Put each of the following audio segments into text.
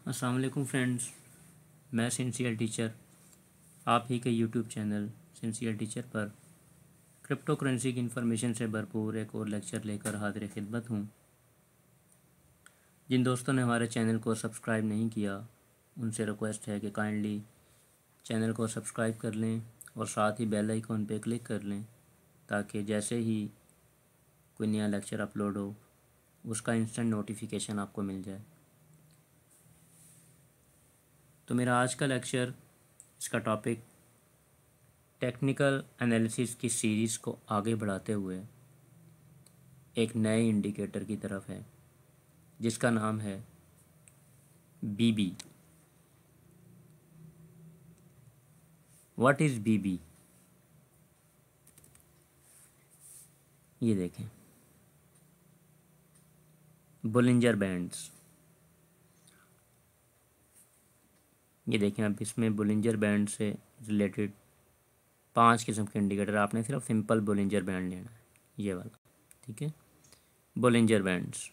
अस्सलाम वालेकुम फ्रेंड्स, मैं सिंसियर टीचर आप ही के यूट्यूब चैनल सिंसियर टीचर पर क्रिप्टो करेंसी की इन्फॉर्मेशन से भरपूर एक और लेक्चर लेकर हाजिर खिदमत हूँ। जिन दोस्तों ने हमारे चैनल को सब्सक्राइब नहीं किया उनसे रिक्वेस्ट है कि काइंडली चैनल को सब्सक्राइब कर लें और साथ ही बेल आइकॉन पे क्लिक कर लें ताकि जैसे ही कोई नया लेक्चर अपलोड हो उसका इंस्टेंट नोटिफिकेशन आपको मिल जाए। तो मेरा आज का लेक्चर, इसका टॉपिक टेक्निकल एनालिसिस की सीरीज़ को आगे बढ़ाते हुए एक नए इंडिकेटर की तरफ है जिसका नाम है बीबी। व्हाट इज़ बीबी? ये देखें, बोलिंजर बैंड्स। ये देखें, अब इसमें बोलिंजर बैंड से रिलेटेड 5 किस्म के इंडिकेटर, आपने सिर्फ सिंपल बोलिंजर बैंड लेना है, ये वाला, ठीक है। बोलिंजर बैंड्स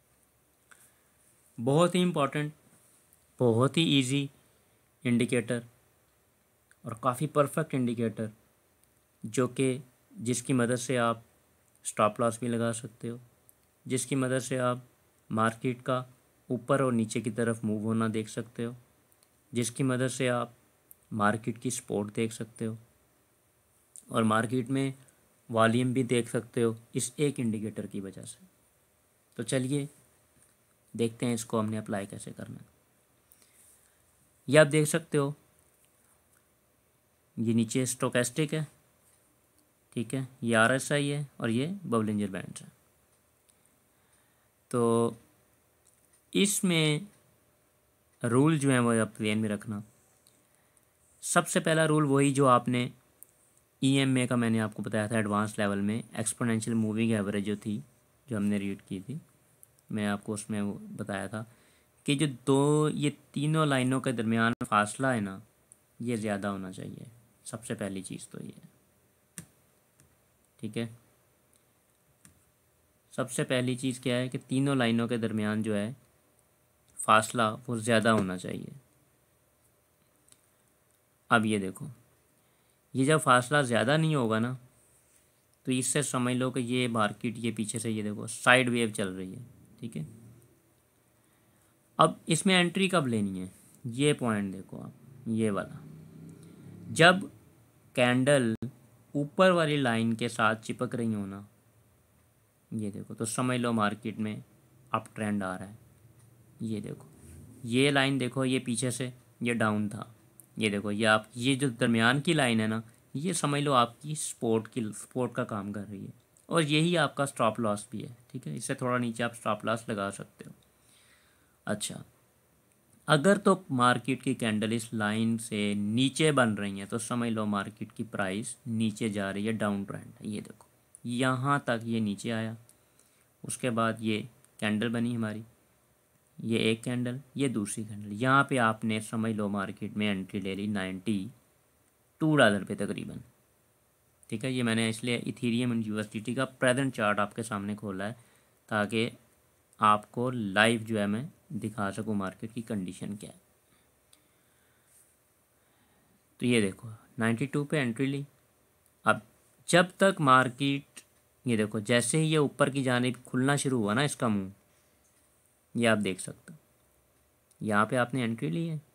बहुत ही इम्पोर्टेंट, बहुत ही इजी इंडिकेटर और काफ़ी परफेक्ट इंडिकेटर जिसकी मदद से आप स्टॉप लॉस भी लगा सकते हो, जिसकी मदद से आप मार्केट का ऊपर और नीचे की तरफ मूव होना देख सकते हो, जिसकी मदद से आप मार्केट की सपोर्ट देख सकते हो और मार्केट में वॉल्यूम भी देख सकते हो इस एक इंडिकेटर की वजह से। तो चलिए देखते हैं इसको हमने अप्लाई कैसे करना है। ये आप देख सकते हो, ये नीचे स्टोकेस्टिक है, ठीक है, ये आरएसआई है और ये बोलिंजर बैंड्स है। तो इसमें रूल जो है वो आप ध्यान में रखना। सबसे पहला रूल वही जो आपने ईएमए का मैंने आपको बताया था एडवांस लेवल में, एक्सपोनेंशियल मूविंग एवरेज जो थी, जो हमने रीड की थी, मैं आपको उसमें वो बताया था कि जो ये तीनों लाइनों के दरमियान फासला है ना, ये ज़्यादा होना चाहिए। सबसे पहली चीज़ तो ये है, ठीक है। सबसे पहली चीज़ क्या है कि तीनों लाइनों के दरमियान जो है फासला वो ज़्यादा होना चाहिए। अब ये देखो, ये जब फासला ज़्यादा नहीं होगा ना, तो इससे समझ लो कि ये मार्केट, ये पीछे से ये देखो साइड वेव चल रही है, ठीक है। अब इसमें एंट्री कब लेनी है, ये पॉइंट देखो आप, ये वाला, जब कैंडल ऊपर वाली लाइन के साथ चिपक रही हो ना, ये देखो, तो समझ लो मार्केट में अप ट्रेंड आ रहा है। ये देखो, ये लाइन देखो, ये पीछे से ये डाउन था, ये देखो, ये जो दरमियान की लाइन है ना, ये समझ लो आपकी सपोर्ट का काम कर रही है और यही आपका स्टॉप लॉस भी है, ठीक है। इससे थोड़ा नीचे आप स्टॉप लॉस लगा सकते हो। अच्छा, अगर तो मार्केट की कैंडल इस लाइन से नीचे बन रही है तो समझ लो मार्केट की प्राइस नीचे जा रही है, डाउन ट्रेंड है। ये देखो, यहाँ तक ये नीचे आया, उसके बाद ये कैंडल बनी हमारी, ये एक कैंडल, ये दूसरी कैंडल, यहाँ पे आपने समझ लो मार्केट में एंट्री ले ली $92 पे तकरीबन, ठीक है। ये मैंने इसलिए इथेरियम यूएसडीटी का प्रेजेंट चार्ट आपके सामने खोला है ताकि आपको लाइव जो है मैं दिखा सकूँ मार्केट की कंडीशन क्या है। तो ये देखो 92 पे एंट्री ली। अब जब तक मार्केट, ये देखो, जैसे ही ये ऊपर की जानिब खुलना शुरू हुआ ना इसका मुंह, ये आप देख सकते हो, यहाँ पे आपने एंट्री ली है,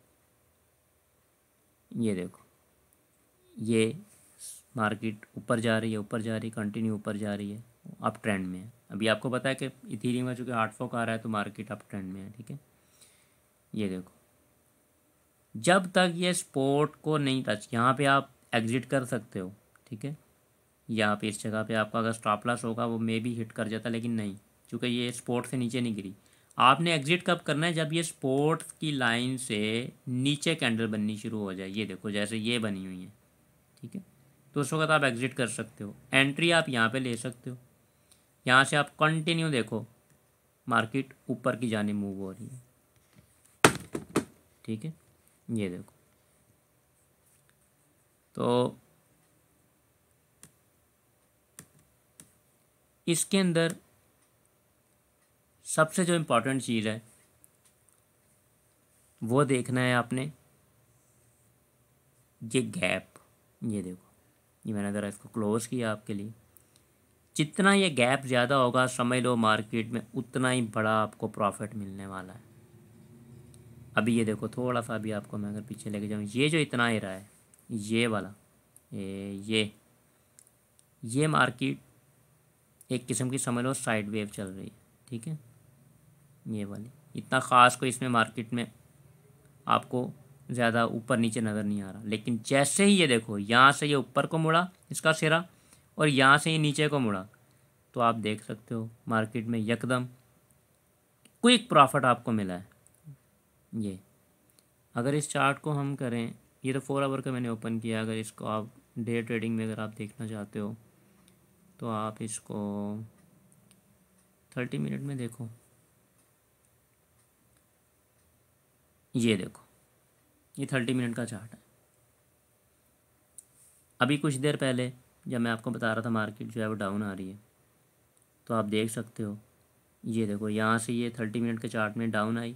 ये देखो, ये मार्केट ऊपर जा रही है, ऊपर जा रही है, कंटिन्यू ऊपर जा रही है, अप ट्रेंड में है। अभी आपको पता है कि इथेरियम में चूँकि हार्ड फॉर्क आ रहा है तो मार्केट अप ट्रेंड में है, ठीक है। ये देखो, जब तक ये सपोर्ट को नहीं टच, यहाँ पे आप एग्जिट कर सकते हो, ठीक है। यहाँ पे इस जगह पे आपका अगर स्टॉप लॉस होगा वो मे भी हिट कर जाता, लेकिन नहीं, चूँकि ये सपोर्ट से नीचे नहीं गिरी। आपने एग्जिट कब करना है, जब ये सपोर्ट की लाइन से नीचे कैंडल बननी शुरू हो जाए। ये देखो, जैसे ये बनी हुई है, ठीक है, तो उस वक्त आप एग्जिट कर सकते हो। एंट्री आप यहाँ पे ले सकते हो, यहाँ से आप कंटिन्यू देखो मार्केट ऊपर की जाने मूव हो रही है, ठीक है। ये देखो, तो इसके अंदर सबसे जो इम्पोर्टेंट चीज़ है वो देखना है आपने, ये गैप, ये देखो, ये मैंने ज़रा इसको क्लोज़ किया आपके लिए। जितना ये गैप ज़्यादा होगा समझ लो मार्केट में उतना ही बड़ा आपको प्रॉफिट मिलने वाला है। अभी ये देखो थोड़ा सा, अभी आपको मैं अगर पीछे लेके जाऊँ, ये जो इतना ही रहा है, ये वाला, ये मार्केट एक किस्म की समझ लो साइड वेव चल रही है, ठीक है। ये वाली इतना ख़ास कोई इसमें मार्केट में आपको ज़्यादा ऊपर नीचे नज़र नहीं आ रहा, लेकिन जैसे ही ये देखो यहाँ से ये ऊपर को मुड़ा इसका सिरा, और यहाँ से ये नीचे को मुड़ा, तो आप देख सकते हो मार्केट में यकदम क्विक प्रॉफिट आपको मिला है। ये अगर इस चार्ट को हम करें, ये तो 4 आवर का मैंने ओपन किया, अगर इसको आप डे ट्रेडिंग में अगर आप देखना चाहते हो तो आप इसको 30 मिनट में देखो। ये देखो, ये 30 मिनट का चार्ट है। अभी कुछ देर पहले जब मैं आपको बता रहा था मार्केट जो है वो डाउन आ रही है, तो आप देख सकते हो, ये देखो यहाँ से ये 30 मिनट के चार्ट में डाउन आई,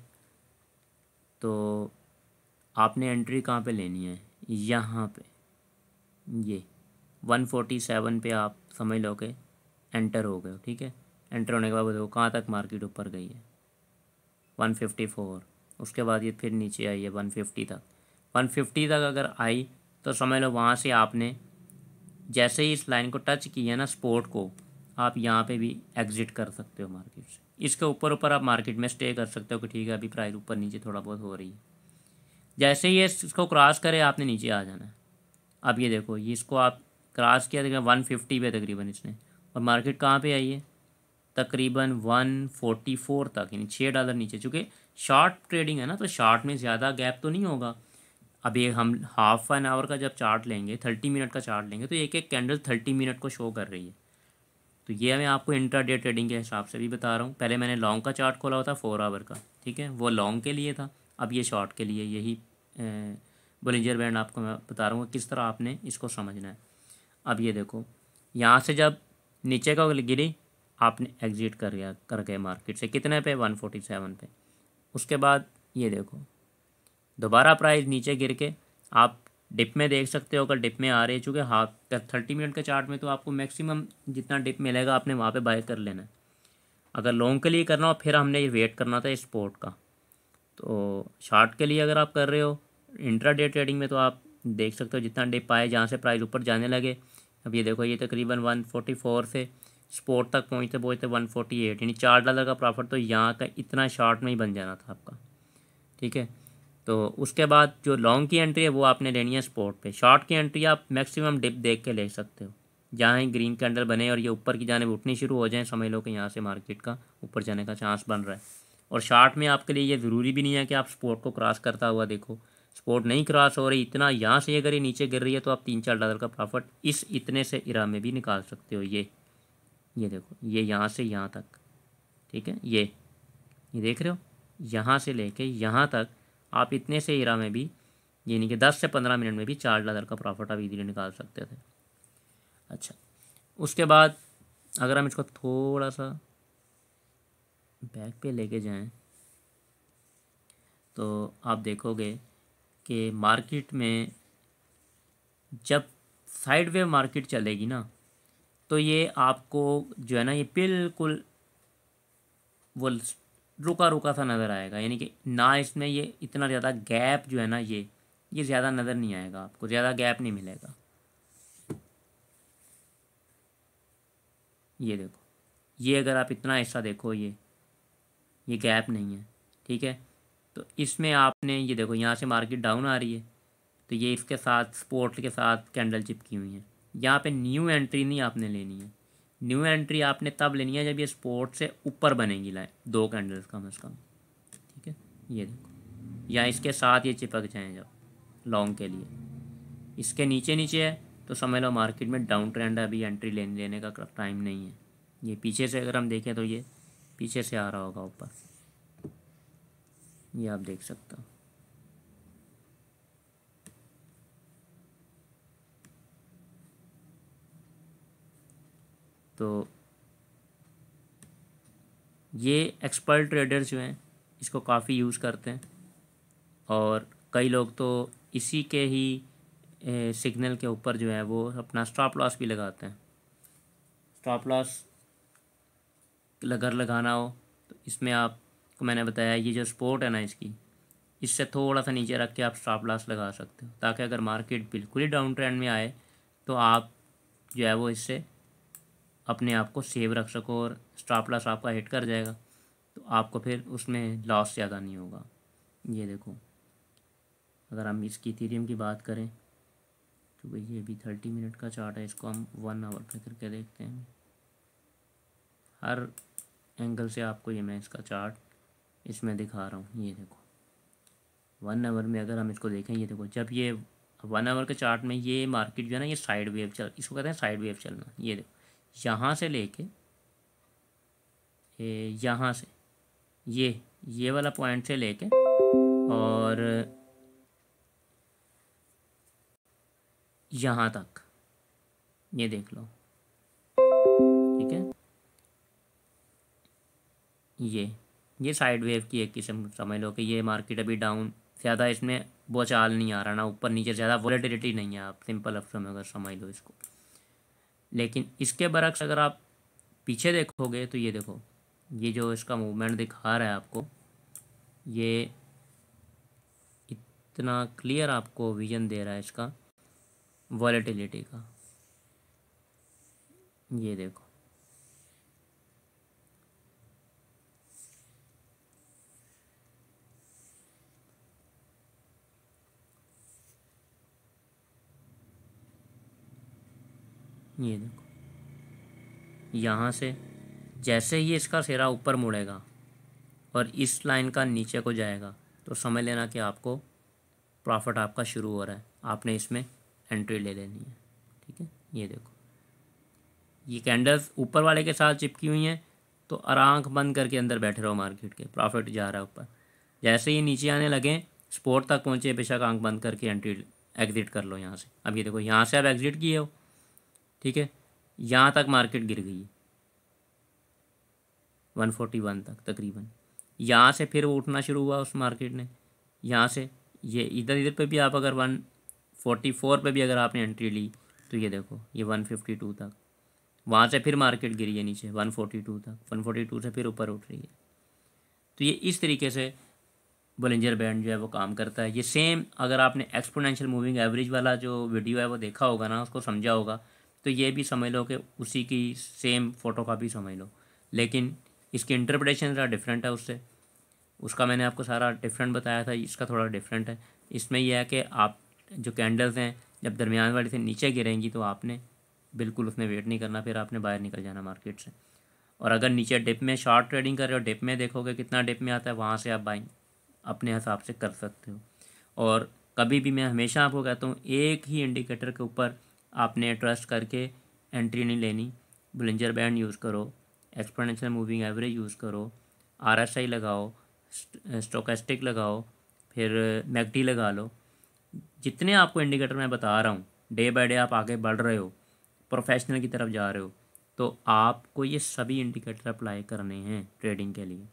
तो आपने एंट्री कहाँ पे लेनी है, यहाँ पे, ये 147 पे आप समझ लो कि एंटर हो गए हो, ठीक है। एंटर होने के बाद देखो कहाँ तक मार्केट ऊपर गई है, 154, उसके बाद ये फिर नीचे आई है 150 तक। 150 तक अगर आई तो समझ लो वहाँ से आपने जैसे ही इस लाइन को टच किया ना, स्पोर्ट को, आप यहाँ पे भी एग्जिट कर सकते हो मार्केट से। इसके ऊपर ऊपर आप मार्केट में स्टे कर सकते हो कि ठीक है अभी प्राइस ऊपर नीचे थोड़ा बहुत हो रही है। जैसे ही ये इसको क्रॉस करे आपने नीचे आ जाना है। अब ये देखो, ये इसको आप क्रॉस किया, देखिए 150 पे तकरीबन इसने, और मार्केट कहाँ पे आई है, तकरीबन 144 तक, यानी $6 नीचे। चूँकि शॉर्ट ट्रेडिंग है ना, तो शॉर्ट में ज़्यादा गैप तो नहीं होगा। अब ये हम हाफ एन आवर का जब चार्ट लेंगे, 30 मिनट का चार्ट लेंगे, तो एक एक कैंडल 30 मिनट को शो कर रही है। तो ये मैं आपको इंट्राडे ट्रेडिंग के हिसाब से भी बता रहा हूँ। पहले मैंने लॉन्ग का चार्ट खोला हुआ था 4 आवर का, ठीक है, वो लॉन्ग के लिए था। अब ये शॉर्ट के लिए, यही बोलिंजर बैंड आपको मैं बता रहा हूँ किस तरह आपने इसको समझना है। अब ये देखो, यहाँ से जब नीचे का गिरी, आपने एग्जिट कर गए मार्केट से, कितने पे, 147 पे। उसके बाद ये देखो दोबारा प्राइस नीचे गिर के आप डिप में देख सकते हो, अगर डिप में आ रही है, चूँकि हाफ 30 मिनट के चार्ट में तो आपको मैक्सिमम जितना डिप मिलेगा आपने वहाँ पे बाय कर लेना है। अगर लॉन्ग के लिए करना हो फिर हमने ये वेट करना था स्पोर्ट का। तो शॉर्ट के लिए अगर आप कर रहे हो इंट्राडे ट्रेडिंग में, तो आप देख सकते हो जितना डिप आए, जहाँ से प्राइस ऊपर जाने लगे। अब ये देखो, ये तकरीबन 144 से स्पोर्ट तक पहुँचते पहुँचते 148, यानी $4 का प्रॉफिट तो यहाँ का इतना शॉर्ट में ही बन जाना था आपका, ठीक है। तो उसके बाद जो लॉन्ग की एंट्री है वो आपने लेनी है स्पॉट पे। शॉर्ट की एंट्री आप मैक्सिमम डिप देख के ले सकते हो, जहाँ ही ग्रीन कैंडल बने और ये ऊपर की जानिब उठनी शुरू हो जाए, समझ लो कि यहाँ से मार्केट का ऊपर जाने का चांस बन रहा है। और शॉर्ट में आपके लिए ये ज़रूरी भी नहीं है कि आप स्पॉट को क्रॉस करता हुआ देखो, स्पॉट नहीं क्रॉस हो रही, इतना यहाँ से अगर ये नीचे गिर रही है तो आप $3-4 का प्रॉफिट इस इतने से इरा में भी निकाल सकते हो। ये देखो, ये यहाँ से यहाँ तक, ठीक है, ये देख रहे हो, यहाँ से लेके यहाँ तक आप इतने से इरा में भी, यानी कि 10 से 15 मिनट में भी $4 का प्रॉफिट आप इजीली निकाल सकते थे। अच्छा, उसके बाद अगर हम इसको थोड़ा सा बैक पे लेके जाएं, तो आप देखोगे कि मार्केट में जब साइड वेव मार्केट चलेगी ना, तो ये आपको जो है ना, ये बिल्कुल वो रुका रुका सा नज़र आएगा, यानी कि ना इसमें ये इतना ज़्यादा गैप जो है ना, ये ज़्यादा नज़र नहीं आएगा, आपको ज़्यादा गैप नहीं मिलेगा। ये देखो, ये अगर आप इतना हिस्सा देखो, ये गैप नहीं है, ठीक है। तो इसमें आपने ये देखो, यहाँ से मार्केट डाउन आ रही है, तो ये इसके साथ स्पोर्ट के साथ कैंडल चिपकी हुई है। यहाँ पे न्यू एंट्री नहीं आपने लेनी है, न्यू एंट्री आपने तब लेनी है जब ये स्पोर्ट से ऊपर बनेगी लाइन, 2 कैंडल्स कम से कम, ठीक है। ये देखो, या इसके साथ ये चिपक जाएँ जब लॉन्ग के लिए, इसके नीचे नीचे है तो समझ लो मार्केट में डाउन ट्रेंड है, अभी एंट्री लेने का टाइम नहीं है। ये पीछे से अगर हम देखें तो ये पीछे से आ रहा होगा ऊपर, ये आप देख सकते हो। तो ये एक्सपर्ट ट्रेडर्स जो हैं इसको काफ़ी यूज़ करते हैं। और कई लोग तो इसी के ही सिग्नल के ऊपर जो है वो अपना स्टॉप लॉस भी लगाते हैं। स्टॉप लॉस अगर लगाना हो तो इसमें आपको मैंने बताया ये जो सपोर्ट है ना इससे थोड़ा सा नीचे रख के आप स्टॉप लॉस लगा सकते हो, ताकि अगर मार्केट बिल्कुल ही डाउन ट्रेंड में आए तो आप जो है वो इससे अपने आप को सेव रख सको और स्टॉप लॉस आपका हिट कर जाएगा तो आपको फिर उसमें लॉस ज़्यादा नहीं होगा। ये देखो, अगर हम इसकी इथेरियम की बात करें तो भाई ये भी 30 मिनट का चार्ट है, इसको हम 1 आवर पे करके देखते हैं। हर एंगल से आपको ये मैं इसका चार्ट इसमें दिखा रहा हूँ। ये देखो 1 आवर में अगर हम इसको देखें, ये देखो जब ये 1 आवर के चार्ट में ये मार्केट जो है ना ये साइड वेव इसको कहते हैं साइड वेव चलना। ये देखो यहाँ से लेके यहाँ से ये वाला पॉइंट से लेके और यहाँ तक ये देख लो, ठीक है। ये साइड वेव की एक किस्म समझ लो कि ये मार्केट अभी डाउन, ज़्यादा इसमें बोचाल नहीं आ रहा ना ऊपर नीचे, ज़्यादा वॉलेटिलिटी नहीं है, आप सिंपल अफसर में अगर समझ लो इसको। लेकिन इसके बरक्स अगर आप पीछे देखोगे तो ये देखो ये जो इसका मूवमेंट दिखा रहा है आपको, ये इतना क्लियर आपको विजन दे रहा है इसका वॉलेटिलिटी का। ये देखो ये देखो यहाँ से जैसे ही इसका सिरा ऊपर मुड़ेगा और इस लाइन का नीचे को जाएगा तो समझ लेना कि आपको प्रॉफिट आपका शुरू हो रहा है, आपने इसमें एंट्री ले लेनी है, ठीक है। ये देखो ये कैंडल्स ऊपर वाले के साथ चिपकी हुई हैं तो आंख बंद करके अंदर बैठे रहो मार्केट के, प्रॉफिट जा रहा है ऊपर। जैसे ही नीचे आने लगे सपोर्ट तक पहुँचे बेशक आंख बंद करके एंट्री एग्ज़िट कर लो यहाँ से। अब ये देखो यहाँ से आप एग्ज़िट किए हो, ठीक है, यहाँ तक मार्केट गिर गई है 141 तक तकरीबन। यहाँ से फिर वो उठना शुरू हुआ उस मार्केट ने, यहाँ से ये इधर पे भी आप अगर 144 पे भी अगर आपने एंट्री ली तो ये देखो ये 152 तक, वहाँ से फिर मार्केट गिरी है नीचे 142 तक, 142 से फिर ऊपर उठ रही है। तो ये इस तरीके से बोलिंजर बैंड जो है वो काम करता है। ये सेम अगर आपने एक्सपोनेंशियल मूविंग एवरेज वाला जो वीडियो है वो देखा होगा ना, उसको समझा होगा, तो ये भी समझ लो कि उसी की सेम फ़ोटो कॉपी समझ लो, लेकिन इसकी इंटरप्रिटेशन ज़रा डिफरेंट है उससे। उसका मैंने आपको सारा डिफरेंट बताया था, इसका थोड़ा डिफरेंट है। इसमें यह है कि आप जो कैंडल्स हैं जब दरमियान वाली से नीचे गिरेंगी तो आपने बिल्कुल उसमें वेट नहीं करना, फिर आपने बाहर निकल जाना मार्केट से। और अगर नीचे डिप में शॉर्ट ट्रेडिंग कर रहे हो, डिप में देखोगे कितना डिप में आता है, वहाँ से आप बाइंग अपने हिसाब से कर सकते हो। और कभी भी मैं हमेशा आपको कहता हूँ एक ही इंडिकेटर के ऊपर आपने ट्रस्ट करके एंट्री नहीं लेनी। बोलिंजर बैंड यूज़ करो, एक्सपोनेंशियल मूविंग एवरेज यूज़ करो, आरएसआई लगाओ, स्टोकेस्टिक लगाओ, फिर मैकडी लगा लो। जितने आपको इंडिकेटर मैं बता रहा हूँ डे बाय डे आप आगे बढ़ रहे हो, प्रोफेशनल की तरफ जा रहे हो, तो आपको ये सभी इंडिकेटर अप्लाई करने हैं ट्रेडिंग के लिए।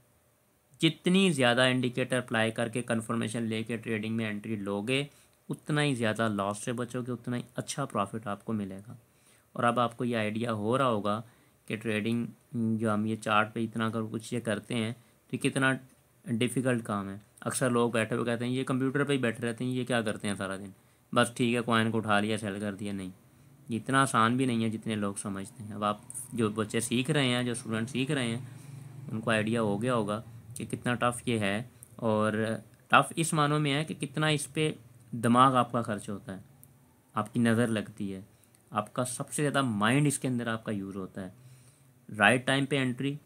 जितनी ज़्यादा इंडिकेटर अप्लाई करके कंफर्मेशन लेके ट्रेडिंग में एंट्री लोगे उतना ही ज़्यादा लॉस से बचोगे, उतना ही अच्छा प्रॉफिट आपको मिलेगा। और अब आपको ये आइडिया हो रहा होगा कि ट्रेडिंग जो हम ये चार्ट पे इतना कर कुछ ये करते हैं तो कितना डिफ़िकल्ट काम है। अक्सर लोग बैठे हुए कहते हैं ये कंप्यूटर पे ही बैठे रहते हैं, ये क्या करते हैं सारा दिन, बस ठीक है कॉइन को उठा लिया सेल कर दिया। नहीं, इतना आसान भी नहीं है जितने लोग समझते हैं। अब आप जो बच्चे सीख रहे हैं, जो स्टूडेंट सीख रहे हैं, उनको आइडिया हो गया होगा कि कितना टफ़ ये है। और टफ़ इस मानों में है कि कितना इस पर दिमाग आपका खर्च होता है, आपकी नज़र लगती है, आपका सबसे ज़्यादा माइंड इसके अंदर आपका यूज़ होता है। राइट टाइम पे एंट्री,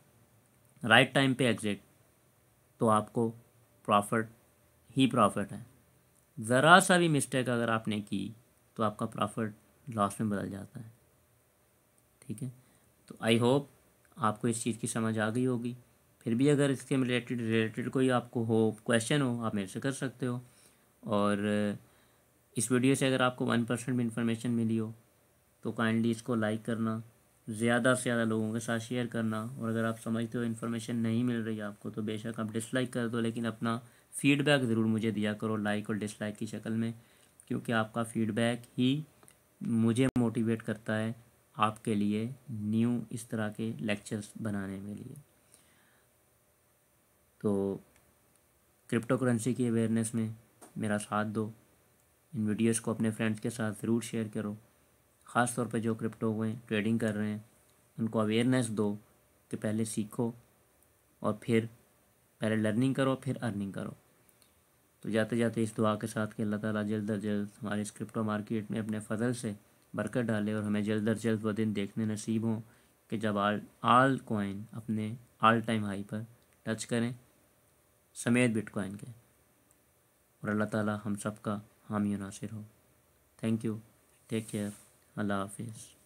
राइट टाइम पे एग्ज़िट, तो आपको प्रॉफिट ही प्रॉफिट है। ज़रा सा भी मिस्टेक अगर आपने की तो आपका प्रॉफिट लॉस में बदल जाता है, ठीक है। तो आई होप आपको इस चीज़ की समझ आ गई होगी। फिर भी अगर इसके रिलेटेड कोई आपको हो क्वेश्चन हो आप मेरे से कर सकते हो। और इस वीडियो से अगर आपको 1% भी इंफॉर्मेशन मिली हो तो काइंडली इसको लाइक करना, ज़्यादा से ज़्यादा लोगों के साथ शेयर करना। और अगर आप समझते हो इन्फॉर्मेशन नहीं मिल रही आपको तो बेशक आप डिसलाइक कर दो, लेकिन अपना फीडबैक ज़रूर मुझे दिया करो लाइक और डिसलाइक की शक्ल में, क्योंकि आपका फीडबैक ही मुझे मोटिवेट करता है आपके लिए न्यू इस तरह के लेक्चर्स बनाने में लिए। तो क्रिप्टो करेंसी की अवेयरनेस में मेरा साथ दो, इन वीडियोस को अपने फ्रेंड्स के साथ ज़रूर शेयर करो। ख़ास तौर पे जो क्रिप्टो में ट्रेडिंग कर रहे हैं उनको अवेयरनेस दो कि पहले सीखो और फिर पहले लर्निंग करो फिर अर्निंग करो। तो जाते जाते इस दुआ के साथ कि अल्लाह ताला जल्द अज जल्द हमारे इस क्रिप्टो मार्केट में अपने फ़ज़ल से बरकत डाले और हमें जल्द अज जल्द वो दिन देखने नसीब हों कि जब आल कॉइन अपने ऑल टाइम हाई पर टच करें समेत बिटकॉइन के, और अल्लाह ताला हम सब का हामी और नासिर हो। थैंक यू, टेक केयर, अल्लाह हाफिज़।